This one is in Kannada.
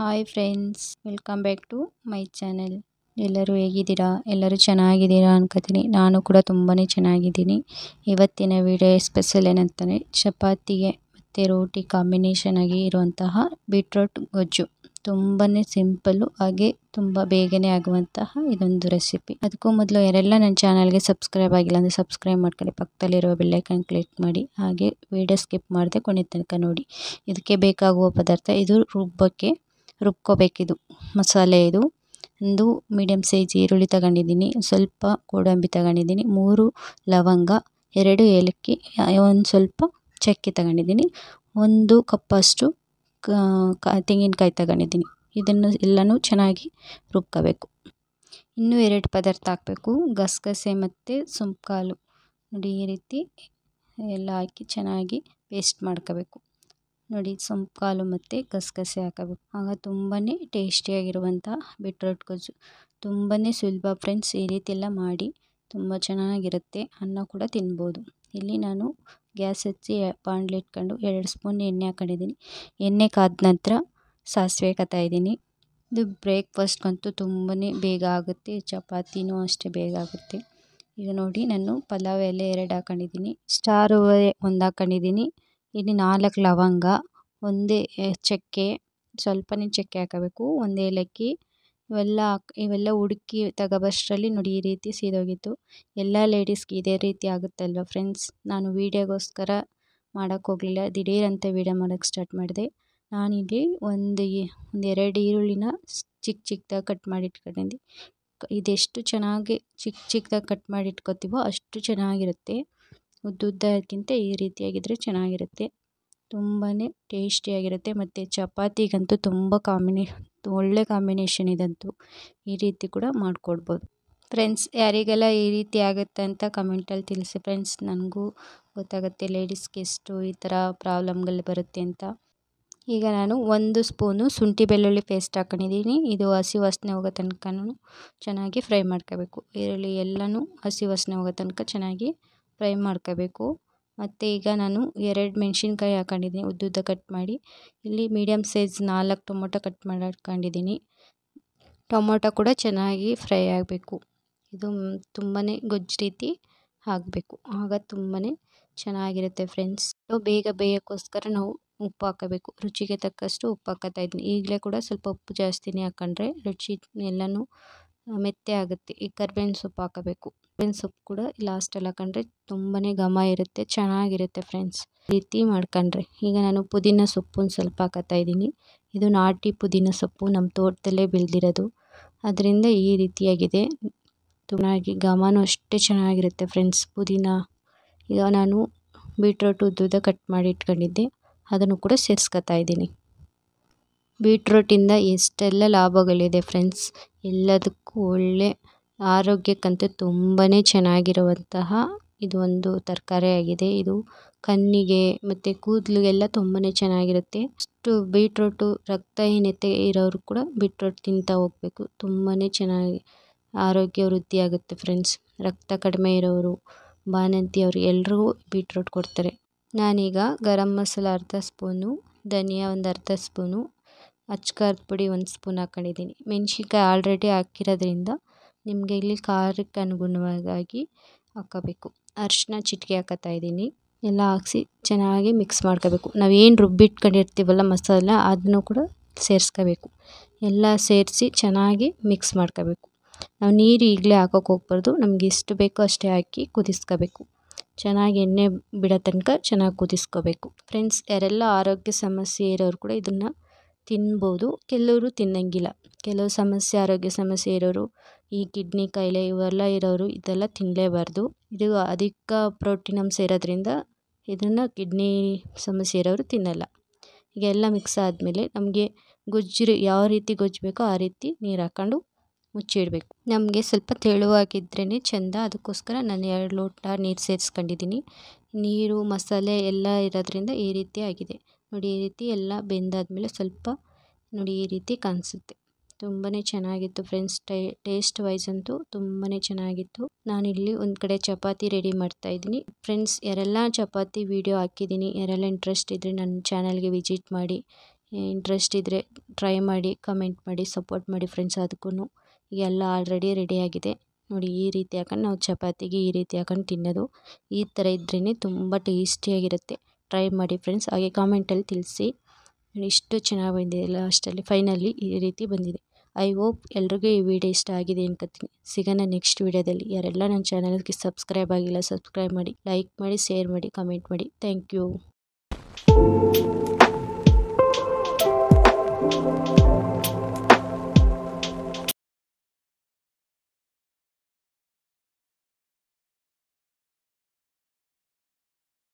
Hi friends, welcome back to my channel. ಎಲ್ಲರೂ ಹೇಗಿದ್ದೀರಾ? ಎಲ್ಲರೂ ಚೆನ್ನಾಗಿದ್ದೀರಾ ಅನ್ಕೋತೀನಿ. ನಾನು ಕೂಡ ತುಂಬಾ ಚೆನ್ನಾಗಿದ್ದೀನಿ. ಇವತ್ತಿನ ವಿಡಿಯೋ ಸ್ಪೆಷಲ್ ಏನಂತಂದರೆ ಚಪಾತಿಗೆ ಮತ್ತು ರೋಟಿ ಕಾಂಬಿನೇಷನ್ ಆಗಿ ಇರುವಂತಹ ಬೀಟ್ರೋಟ್ ಗೊಜ್ಜು. ತುಂಬಾ ಸಿಂಪಲ್ಲು ಹಾಗೆ ತುಂಬ ಬೇಗನೆ ಆಗುವಂತಹ ಇದೊಂದು ರೆಸಿಪಿ. ಅದಕ್ಕೂ ಮೊದಲು ಯಾರೆಲ್ಲ ನನ್ನ ಚಾನಲ್ಗೆ ಸಬ್ಸ್ಕ್ರೈಬ್ ಆಗಿಲ್ಲ ಅಂದರೆ ಸಬ್ಸ್ಕ್ರೈಬ್ ಮಾಡ್ಕೊಳ್ಳಿ, ಪಕ್ಕದಲ್ಲಿರುವ ಬೆಲ್ಲೈಕನ್ ಕ್ಲಿಕ್ ಮಾಡಿ, ಹಾಗೆ ವಿಡಿಯೋ ಸ್ಕಿಪ್ ಮಾಡದೆ ಕೊನೆ ತನಕ ನೋಡಿ. ಇದಕ್ಕೆ ಬೇಕಾಗುವ ಪದಾರ್ಥ ಇದು ರುಬ್ಕೋಬೇಕಿದು ಮಸಾಲೆ. ಇದು ಒಂದು ಮೀಡಿಯಮ್ ಸೈಜ್ ಈರುಳ್ಳಿ ತಗೊಂಡಿದ್ದೀನಿ, ಸ್ವಲ್ಪ ಗೋಡಂಬಿ ತಗೊಂಡಿದ್ದೀನಿ, 3 ಲವಂಗ, 2 ಏಲಕ್ಕಿ, ಒಂದು ಸ್ವಲ್ಪ ಚಕ್ಕೆ ತಗೊಂಡಿದ್ದೀನಿ, 1 ಕಪ್ಪಷ್ಟು ತೆಂಗಿನಕಾಯಿ ತಗೊಂಡಿದ್ದೀನಿ. ಇದನ್ನು ಎಲ್ಲನೂ ಚೆನ್ನಾಗಿ ರುಬ್ಕೋಬೇಕು. ಇನ್ನೂ 2 ಪದಾರ್ಥ ಹಾಕಬೇಕು, ಗಸಗಸೆ ಮತ್ತು ಸುಂಕಾಲು. ನೋಡಿ, ಈ ರೀತಿ ಎಲ್ಲ ಹಾಕಿ ಚೆನ್ನಾಗಿ ಪೇಸ್ಟ್ ಮಾಡ್ಕೋಬೇಕು. ನೋಡಿ, ಕಾಲು ಮತ್ತು ಗಸಗಸೆ ಹಾಕಬೇಕು. ಆಗ ತುಂಬಾ ಟೇಸ್ಟಿಯಾಗಿರುವಂಥ ಬೀಟ್ರೋಟ್ ಗೊಜ್ಜು. ತುಂಬಾ ಸುಲಭ ಫ್ರೆಂಡ್ಸ್. ಈ ರೀತಿ ಎಲ್ಲ ಮಾಡಿ ತುಂಬ ಚೆನ್ನಾಗಿರುತ್ತೆ. ಅನ್ನ ಕೂಡ ತಿನ್ಬೋದು. ಇಲ್ಲಿ ನಾನು ಗ್ಯಾಸ್ ಹಚ್ಚಿ ಬಾಣಲೆ ಇಟ್ಕೊಂಡು 2 ಸ್ಪೂನ್ ಎಣ್ಣೆ ಹಾಕೊಂಡಿದ್ದೀನಿ. ಎಣ್ಣೆ ಕಾದ ನಂತರ ಸಾಸಿವೆ ಹಾಕ್ತಾಯಿದ್ದೀನಿ. ಇದು ಬ್ರೇಕ್ಫಾಸ್ಟ್ಗಂತೂ ತುಂಬಾ ಬೇಗ ಆಗುತ್ತೆ, ಚಪಾತಿನೂ ಅಷ್ಟೇ ಬೇಗ ಆಗುತ್ತೆ. ಈಗ ನೋಡಿ, ನಾನು ಪಲಾವ್ ಎಲೆ 2 ಹಾಕೊಂಡಿದ್ದೀನಿ, ಸ್ಟಾರ್ ಹೂವು 1 ಹಾಕೊಂಡಿದ್ದೀನಿ. ಇಲ್ಲಿ 4 ಲವಂಗ, 1 ಚಕ್ಕೆ, ಸ್ವಲ್ಪನೇ ಚಕ್ಕೆ ಹಾಕಬೇಕು, 1 ಏಲಕ್ಕಿ, ಇವೆಲ್ಲ ಹುಡುಕಿ ತಗೋಬಷ್ಟರಲ್ಲಿ ನೋಡಿ ಈ ರೀತಿ ಸೀದೋಗಿತ್ತು. ಎಲ್ಲ ಲೇಡೀಸ್ಗೆ ಇದೇ ರೀತಿ ಆಗುತ್ತಲ್ವ ಫ್ರೆಂಡ್ಸ್. ನಾನು ವೀಡಿಯೋಗೋಸ್ಕರ ಮಾಡೋಕ್ಕೋಗಲಿಲ್ಲ, ದಿಢೀರಂತ ವೀಡಿಯೋ ಮಾಡೋಕ್ಕೆ ಸ್ಟಾರ್ಟ್ ಮಾಡಿದೆ. ನಾನಿಲ್ಲಿ ಒಂದು 2 ಈರುಳ್ಳಿನ ಚಿಕ್ಕದಾಗಿ ಕಟ್ ಮಾಡಿ ಇಟ್ಕೊಂಡಿದ್ದೆ. ಇದೆಷ್ಟು ಚೆನ್ನಾಗಿ ಚಿಕ್ಕದಾಗಿ ಕಟ್ ಮಾಡಿ ಇಟ್ಕೊತೀವೋ ಅಷ್ಟು ಚೆನ್ನಾಗಿರುತ್ತೆ. ಉದ್ದುದ್ದಕ್ಕಿಂತ ಈ ರೀತಿಯಾಗಿದ್ದರೆ ಚೆನ್ನಾಗಿರುತ್ತೆ, ತುಂಬಾ ಟೇಸ್ಟಿಯಾಗಿರುತ್ತೆ. ಮತ್ತು ಚಪಾತಿಗಂತೂ ತುಂಬ ಒಳ್ಳೆ ಕಾಂಬಿನೇಷನ್ ಇದಂತೂ. ಈ ರೀತಿ ಕೂಡ ಮಾಡಿಕೊಡ್ಬೋದು ಫ್ರೆಂಡ್ಸ್. ಯಾರಿಗೆಲ್ಲ ಈ ರೀತಿ ಆಗುತ್ತೆ ಅಂತ ಕಮೆಂಟಲ್ಲಿ ತಿಳಿಸಿ ಫ್ರೆಂಡ್ಸ್, ನನಗೂ ಗೊತ್ತಾಗುತ್ತೆ ಲೇಡೀಸ್ಗೆ ಎಷ್ಟು ಈ ಥರ ಪ್ರಾಬ್ಲಮ್ಗಳು ಬರುತ್ತೆ ಅಂತ. ಈಗ ನಾನು 1 ಸ್ಪೂನು ಶುಂಠಿ ಬೆಳ್ಳುಳ್ಳಿ ಪೇಸ್ಟ್ ಹಾಕೊಂಡಿದ್ದೀನಿ. ಇದು ಹಸಿ ವಾಸನೆ ಹೋಗೋ ತನಕ ಚೆನ್ನಾಗಿ ಫ್ರೈ ಮಾಡ್ಕೋಬೇಕು. ಈರುಳ್ಳಿ ಎಲ್ಲನೂ ಹಸಿ ವಾಸನೆ ಹೋಗೋ ತನಕ ಚೆನ್ನಾಗಿ ಫ್ರೈ ಮಾಡ್ಕೋಬೇಕು. ಮತ್ತು ಈಗ ನಾನು 2 ಮೆಣಸಿನ್ಕಾಯಿ ಹಾಕೊಂಡಿದ್ದೀನಿ, ಉದ್ದುದ್ದ ಕಟ್ ಮಾಡಿ. ಇಲ್ಲಿ ಮೀಡಿಯಮ್ ಸೈಜ್ 4 ಟೊಮೊಟೊ ಕಟ್ ಮಾಡಿ ಹಾಕ್ಕೊಂಡಿದ್ದೀನಿ. ಟೊಮೊಟೊ ಕೂಡ ಚೆನ್ನಾಗಿ ಫ್ರೈ ಆಗಬೇಕು. ಇದು ತುಂಬಾ ಗೊಜ್ಜು ರೀತಿ ಆಗಬೇಕು, ಆಗ ತುಂಬಾ ಚೆನ್ನಾಗಿರುತ್ತೆ ಫ್ರೆಂಡ್ಸ್. ಬೇಗ ಬೇಯೋಕ್ಕೋಸ್ಕರ ನಾವು ಉಪ್ಪು ಹಾಕಬೇಕು. ರುಚಿಗೆ ತಕ್ಕಷ್ಟು ಉಪ್ಪು ಹಾಕ್ತಾಯಿದ್ದೀನಿ. ಈಗಲೇ ಕೂಡ ಸ್ವಲ್ಪ ಉಪ್ಪು ಜಾಸ್ತಿನೇ ಹಾಕ್ಕೊಂಡ್ರೆ ರುಚಿ ಎಲ್ಲನೂ ಮೆತ್ತೆ ಆಗುತ್ತೆ. ಈ ಕರ್ಬೇವಿನ ಸೊಪ್ಪು ಹಾಕಬೇಕು. ಕರ್ಬೇವಿನ ಸೊಪ್ಪು ಕೂಡ ಲಾಸ್ಟಲ್ಲಿ ಹಾಕೊಂಡ್ರೆ ತುಂಬಾ ಘಮ ಇರುತ್ತೆ, ಚೆನ್ನಾಗಿರುತ್ತೆ ಫ್ರೆಂಡ್ಸ್. ಈ ರೀತಿ ಮಾಡ್ಕೊಂಡ್ರೆ. ಈಗ ನಾನು ಪುದೀನ ಸೊಪ್ಪು ಸ್ವಲ್ಪ ಹಾಕ್ತಾಯಿದ್ದೀನಿ. ಇದು ನಾಟಿ ಪುದೀನ ಸೊಪ್ಪು, ನಮ್ಮ ತೋಟದಲ್ಲೇ ಬೆಳೆದಿರೋದು, ಅದರಿಂದ ಈ ರೀತಿಯಾಗಿದೆ. ಚೆನ್ನಾಗಿ ಘಮನೂ ಅಷ್ಟೇ ಚೆನ್ನಾಗಿರುತ್ತೆ ಫ್ರೆಂಡ್ಸ್ ಪುದೀನ. ಈಗ ನಾನು ಬೀಟ್ರೋಟ್ ಉದ್ದುದ್ದ ಕಟ್ ಮಾಡಿ ಇಟ್ಕೊಂಡಿದ್ದೆ, ಅದನ್ನು ಕೂಡ ಸೇರಿಸ್ಕೊತಾಯಿದ್ದೀನಿ. ಬೀಟ್ರೋಟಿಂದ ಎಷ್ಟೆಲ್ಲ ಲಾಭಗಳಿದೆ ಫ್ರೆಂಡ್ಸ್. ಎಲ್ಲದಕ್ಕೂ ಒಳ್ಳೆ ಆರೋಗ್ಯಕ್ಕಂತೂ ತುಂಬಾ ಚೆನ್ನಾಗಿರುವಂತಹ ಇದು ಒಂದು ತರಕಾರಿಯಾಗಿದೆ. ಇದು ಕಣ್ಣಿಗೆ ಮತ್ತು ಕೂದಲಿಗೆಲ್ಲ ತುಂಬಾ ಚೆನ್ನಾಗಿರುತ್ತೆ. ಅಷ್ಟು ಬೀಟ್ರೋಟು ರಕ್ತಹೀನತೆ ಇರೋರು ಕೂಡ ಬೀಟ್ರೋಟ್ ತಿಂತಾ ಹೋಗಬೇಕು. ತುಂಬಾ ಚೆನ್ನಾಗಿ ಆರೋಗ್ಯ ವೃದ್ಧಿಯಾಗುತ್ತೆ ಫ್ರೆಂಡ್ಸ್. ರಕ್ತ ಕಡಿಮೆ ಇರೋರು, ಬಾಣಂತಿಯವರು ಎಲ್ರಿಗೂ ಬೀಟ್ರೋಟ್ ಕೊಡ್ತಾರೆ. ನಾನೀಗ ಗರಂ ಮಸಾಲ ಅರ್ಧ ಸ್ಪೂನು, ಧನಿಯಾ ಒಂದು ಅರ್ಧ ಸ್ಪೂನು, ಅಚ್ಕಾರದ ಪುಡಿ 1 ಸ್ಪೂನ್ ಹಾಕ್ಕೊಂಡಿದ್ದೀನಿ. ಮೆಣಸಿನ್ಕಾಯಿ ಆಲ್ರೆಡಿ ಹಾಕಿರೋದ್ರಿಂದ ನಿಮಗೆ ಇಲ್ಲಿ ಖಾರಕ್ಕೆ ಅನುಗುಣವಾಗಿ ಹಾಕೋಬೇಕು. ಅರಿಶಿನ ಚಿಟಿಕೆ ಹಾಕ್ತಾಯಿದ್ದೀನಿ. ಎಲ್ಲ ಹಾಕ್ಸಿ ಚೆನ್ನಾಗಿ ಮಿಕ್ಸ್ ಮಾಡ್ಕೋಬೇಕು. ನಾವೇನು ರುಬ್ಬಿಟ್ಕೊಂಡಿರ್ತೀವಲ್ಲ ಮಸಾಲ, ಅದನ್ನು ಕೂಡ ಸೇರಿಸ್ಕೋಬೇಕು. ಎಲ್ಲ ಸೇರಿಸಿ ಚೆನ್ನಾಗಿ ಮಿಕ್ಸ್ ಮಾಡ್ಕೋಬೇಕು. ನಾವು ನೀರು ಈಗಲೇ ಹಾಕೋಕೆ ಹೋಗ್ಬಾರ್ದು, ನಮ್ಗೆ ಎಷ್ಟು ಬೇಕೋ ಅಷ್ಟೇ ಹಾಕಿ ಕುದಿಸ್ಕೋಬೇಕು. ಚೆನ್ನಾಗಿ ಎಣ್ಣೆ ಬಿಡೋ ತನಕ ಚೆನ್ನಾಗಿ ಕುದಿಸ್ಕೋಬೇಕು ಫ್ರೆಂಡ್ಸ್. ಯಾರೆಲ್ಲ ಆರೋಗ್ಯ ಸಮಸ್ಯೆ ಇರೋರು ಕೂಡ ಇದನ್ನು ತಿನ್ಬೋದು, ಕೆಲವರು ತಿನ್ನಂಗಿಲ್ಲ. ಕೆಲವು ಆರೋಗ್ಯ ಸಮಸ್ಯೆ ಇರೋರು, ಈ ಕಿಡ್ನಿ ಕಾಯಿಲೆ ಇವೆಲ್ಲ ಇರೋರು ಇದೆಲ್ಲ ತಿನ್ನಲೇಬಾರ್ದು. ಇದು ಅಧಿಕ ಪ್ರೋಟೀನ್ ಅಂಶ ಇರೋದ್ರಿಂದ ಇದನ್ನು ಕಿಡ್ನಿ ಸಮಸ್ಯೆ ಇರೋರು ತಿನ್ನಲ್ಲ. ಈಗ ಎಲ್ಲ ಮಿಕ್ಸ್ ಆದಮೇಲೆ ನಮಗೆ ಗೊಜ್ಜು ಯಾವ ರೀತಿ ಗೊಜ್ಜು ಬೇಕೋ ಆ ರೀತಿ ನೀರು ಹಾಕ್ಕೊಂಡು ಮುಚ್ಚಿಡಬೇಕು. ನಮಗೆ ಸ್ವಲ್ಪ ತೆಳುವಾಗಿದ್ರೇ ಚೆಂದ, ಅದಕ್ಕೋಸ್ಕರ ನಾನು 2 ಲೋಟ ನೀರು ಸೇರಿಸ್ಕೊಂಡಿದ್ದೀನಿ. ನೀರು ಮಸಾಲೆ ಎಲ್ಲ ಇರೋದ್ರಿಂದ ಈ ರೀತಿ ಆಗಿದೆ ನೋಡಿ. ಈ ರೀತಿ ಎಲ್ಲ ಬೆಂದಾದಮೇಲೆ ಸ್ವಲ್ಪ ನೋಡಿ ಈ ರೀತಿ ಕಾಣಿಸುತ್ತೆ. ತುಂಬಾ ಚೆನ್ನಾಗಿತ್ತು ಫ್ರೆಂಡ್ಸ್. ಟೇಸ್ಟ್ ವೈಸ್ ಅಂತೂ ತುಂಬಾ ಚೆನ್ನಾಗಿತ್ತು. ನಾನಿಲ್ಲಿ ಒಂದು ಕಡೆ ಚಪಾತಿ ರೆಡಿ ಮಾಡ್ತಾಯಿದ್ದೀನಿ ಫ್ರೆಂಡ್ಸ್. ಯಾರೆಲ್ಲ ಚಪಾತಿ ವಿಡಿಯೋ ಹಾಕಿದ್ದೀನಿ, ಯಾರೆಲ್ಲ ಇಂಟ್ರೆಸ್ಟ್ ಇದ್ದರೆ ನನ್ನ ಚಾನಲ್ಗೆ ವಿಸಿಟ್ ಮಾಡಿ. ಇಂಟ್ರೆಸ್ಟ್ ಇದ್ದರೆ ಟ್ರೈ ಮಾಡಿ, ಕಮೆಂಟ್ ಮಾಡಿ, ಸಪೋರ್ಟ್ ಮಾಡಿ ಫ್ರೆಂಡ್ಸ್. ಅದಕ್ಕೂ ಎಲ್ಲ ಆಲ್ರೆಡಿ ರೆಡಿಯಾಗಿದೆ ನೋಡಿ. ಈ ರೀತಿ ಹಾಕೊಂಡು ನಾವು ಚಪಾತಿಗೆ ಈ ರೀತಿ ಹಾಕೊಂಡು ತಿನ್ನೋದು. ಈ ಥರ ಇದ್ರೇ ತುಂಬ ಟೇಸ್ಟಿಯಾಗಿರುತ್ತೆ. ಟ್ರೈ ಮಾಡಿ ಫ್ರೆಂಡ್ಸ್. ಹಾಗೆ ಕಾಮೆಂಟಲ್ಲಿ ತಿಳಿಸಿ ಇಷ್ಟು ಚೆನ್ನಾಗಿ ಬಂದಿದೆ. ಲಾಸ್ಟಲ್ಲಿ ಫೈನಲಿ ಈ ರೀತಿ ಬಂದಿದೆ. ಐ ಹೋಪ್ ಎಲ್ರಿಗೂ ಈ ವಿಡಿಯೋ ಇಷ್ಟ ಆಗಿದೆ ಅನ್ಕೋತೀನಿ. ಸಿಗೋಣ ನೆಕ್ಸ್ಟ್ ವಿಡಿಯೋದಲ್ಲಿ. ಯಾರೆಲ್ಲ ನನ್ನ ಚಾನಲ್ಗೆ ಸಬ್ಸ್ಕ್ರೈಬ್ ಆಗಿಲ್ಲ ಸಬ್ಸ್ಕ್ರೈಬ್ ಮಾಡಿ, ಲೈಕ್ ಮಾಡಿ, ಶೇರ್ ಮಾಡಿ, ಕಮೆಂಟ್ ಮಾಡಿ. Thank you.